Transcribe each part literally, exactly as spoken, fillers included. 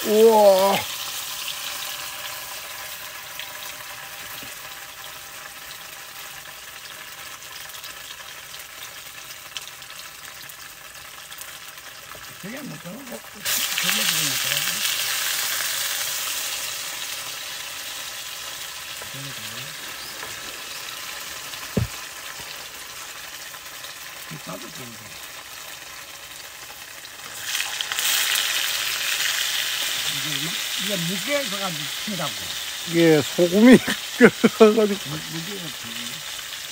우와. 저게 못 들어가고, 저게 지금 못 들어가고. 저게 다 따뜻한데. 이게 무게가 튄다고. 이게 소금이 끓어가지고. 무게가 튀네.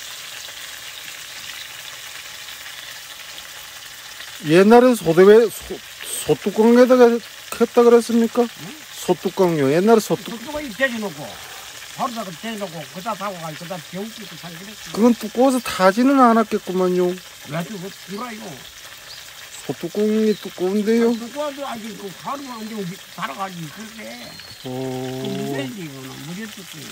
옛날에 소대에 소, 소뚜껑에다가 했다 그랬습니까? 응? 소뚜껑요. 옛날에 소뚜껑. 소뚜껑이 대져놓고 바로다가 대져놓고 그다 타고 가고 그다 병기고 산 그랬어. 그건 두꺼워서 타지는 않았겠구만요. 왜 그거 들어요? 소뚜껑이 두꺼운데요. 두꺼워도 아직 그 바로 안 되고 달아가지고 그래. 그 어... 무쇠지 이거는 무쇠 뚜껑이야.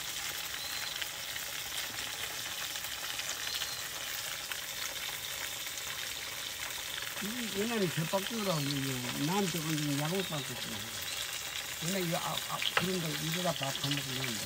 옛날에 젖박주라고 나한테 그 야구 받았어. 옛날에 이거 아, 아, 그런 거 이러다 밥 처먹고 있는데.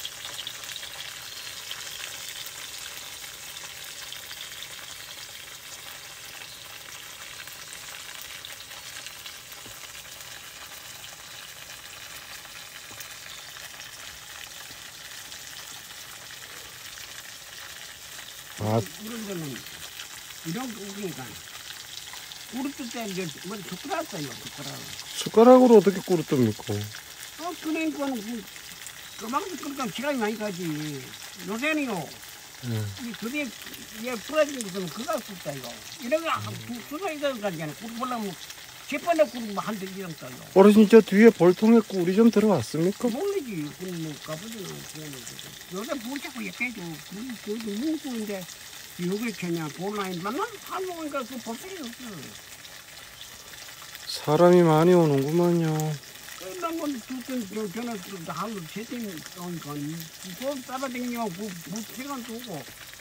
아, 이런 거는 이런 거 우기니까 우리 때 이제 뭐 숟가락 써요 숟가락. 숟가락으로 어떻게 꿀었답니까? 어 그러니까는 그 그만큼 그러니까 시간이 많이 가지. 요새는요. 네. 이 그게 얘 부러진 것은 그거 썼다 이거. 이런 거 수사 이런 거 아니야. 꿀 보려면 십 번에 꿀 한대 이런 거요. 어르신 저 뒤에 볼통에 꿀이 좀 들어왔습니까? 모르지. 꿀뭐 가보지는 요새 물 자꾸 예쁘죠. 그 뭉꾸인데 여기 그냥 볼라인 만나 한국인가 그 볼필이 없어. 사람이 많이 오는구만요. 그런 건 두번 전에 하루 세팅 오니까 돈 따라다니냐 그 시간 두고.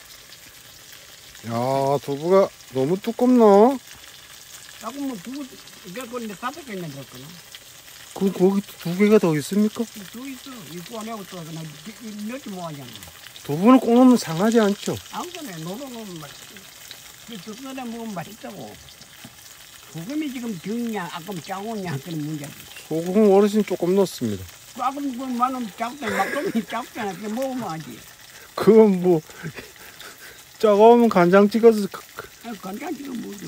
야, 두부가 너무 두껍나? 자꾸 뭐 두고 내가 근데 다섯 개나 됐구나. 그럼 거기 두 개가 더 있습니까? 두 있어. 이거 안 하고 또 그냥 몇개 모아잖아. 두부는 꼭 넣으면 상하지 않죠? 아무거나 노릇노릇 맛있어. 그 두부에 먹으면 맛있다고. 소금이 지금 적냐, 아까 작으냐 그런 문제지. 소금 어르신 조금 넣습니다. 아까 그 만원 작잖아, 막걸리 작잖아. 그 먹으면 하지. 그건 뭐 짜가우면 간장 찍어서 그, 아, 간장 지금 뭐죠?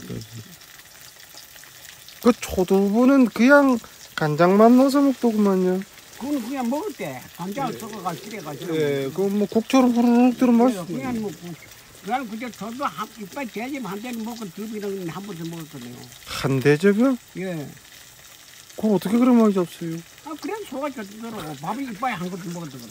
그 초두부는 그냥 간장만 넣어서 먹더구만요. 그건 그냥 먹을 때 간장을 섞어가 찌려가지고. 예, 그건 뭐 국처럼 후루룩 들어 맛있어. 그냥 먹고. 그냥 그저 저도 한 이빨 대접 한 대는 먹고 두비는 한 번도 먹었거든요. 한 대접이요? 예. 그거 어떻게 그래 많이 잡수요? 아 그래 소가 졌더라고. 밥이 이빨에 한 것도 먹었거든.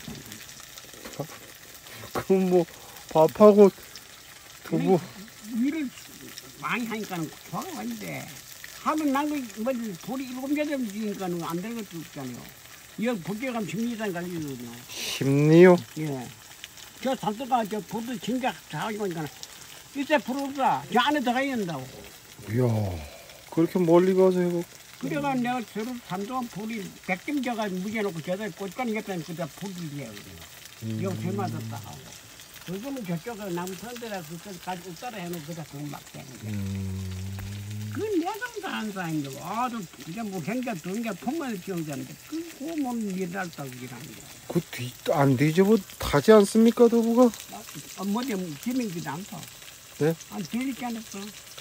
그건 뭐 밥하고 두부. 일을 많이 하니까는 소가 아닌데 하면 난거 뭐 불이 일곱 여덟 지니까는 안 될 것도 없잖아요. 여기 불에 가면 심리상 갈리거든요. 심리요? 예. 저 산도가 저 불도 진짜 잘하고 있으니까 이때 불 없다. 저 안에 들어가야 된다고. 이야, 그렇게 멀리 가서 해고. 그래가 내가 저를 산도가 불이 백점 저가 묵여놓고 저다 꽃가니 갔다니 그다 불이 해요. 음. 여기 배 맞았다 하고. 그거는 저쪽에 남선대라 그까지 웃따라 해놓고 그다 그거 막 되는 거야. 음. 그 내정도 안 사인데 아주 이제 뭐 굉장히 돈게 폭만을 지어졌는데 그거 못 일할다 그기라는 거. 그뒤안 뒤집어 타지 않습니까 두부가? 아, 뭐지 재미있지도 않다. 네? 아 재밌지 않았어.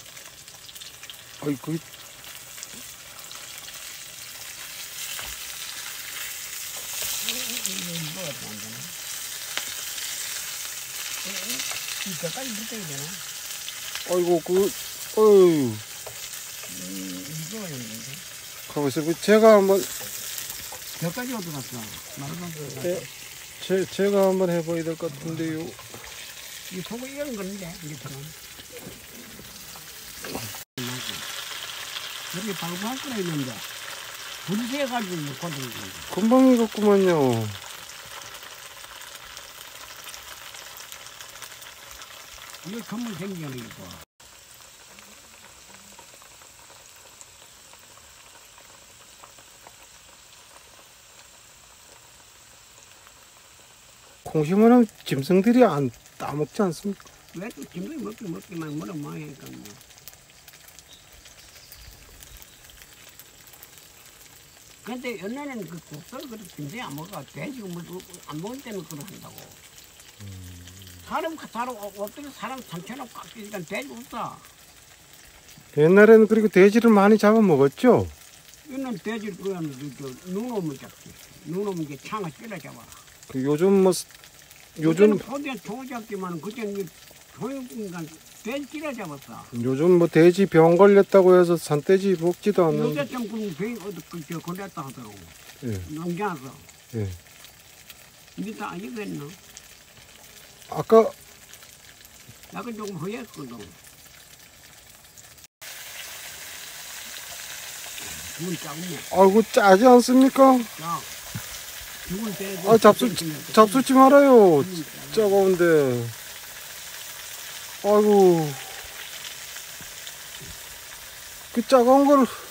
아이 그. 이거까지 붙어야 되나? 아이고 그 어유. 이거였는데. 가만있어. 제가 한번. 여기까지 어디 갔어? 말도 네. 제 제가 한번 해봐야 될 것 같은데요. 이 속을 이런 건데 이게처럼. 여기 방송할 거라 했는데 불이 새가지고 못 거든. 금방 익었구만요. 이거 건물 생기는 이거. 콩 심으면 짐승들이 안 따먹지 않습니까? 왜또 짐승이 먹기 먹기만 뭐라 뭐하니까 뭐. 근데 옛날에는 그 국수를 그렇게 짐승이 안 먹어. 돼지가 뭐안 먹을 때는 그걸 한다고. 사람 사람 어떻게 사람 삼천원 꽉 끼니까 돼지 없어. 옛날에는 그리고 돼지를 많이 잡아 먹었죠. 이는 돼지 그거는 눈 오면 잡지. 눈 오면 게 창을 찔러 잡아. 그 요즘 뭐 요즘 포대 총 잡지만 그때는 소유공간 돼지 찔러 잡았어. 요즘 뭐 돼지 병 걸렸다고 해서 산돼지 먹지도 않는. 요새 좀 그런 병이 어디 그저 걸렸다 하더라고. 예. 농장에서. 예. 이게 다 아니겠나? 아까 약간 조금 허약거든. 죽은 짜고네. 아이고 짜지 않습니까? 자, 죽은 돼지. 아 잡수 잡수지 말아요. 짜가운데. 아이고 그 짜가운 거를